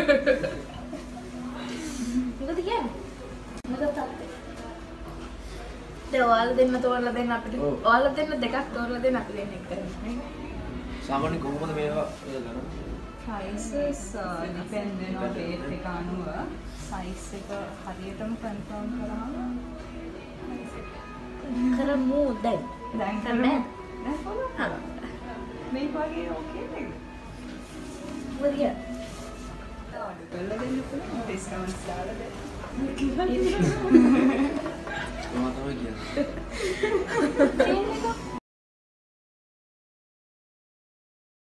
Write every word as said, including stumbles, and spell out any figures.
මොකද කියන්නේ? මොකද තාත්තේ? දැන් ඔයාලා දෙන්න තෝරලා දෙන්න අපිට. ඔයාලා දෙන්න දෙකක් තෝරලා දෙන්න අපි දෙන්න එක කරන්නේ. සාමාන්‍ය කොහොමද මේවා කරන්නේ? prices depend වෙනවා weight එක අනුව size එක හරියටම confirm කරාම කරමු දැන්. දැන් කරමු. දැන් follow කරමු. මේ වගේ okay නේද? මොකද කියන්නේ? තාඩු කරලා දෙන්න පුළුවන් discounts දාලා දෙන්න. මම තමයි කියන්නේ.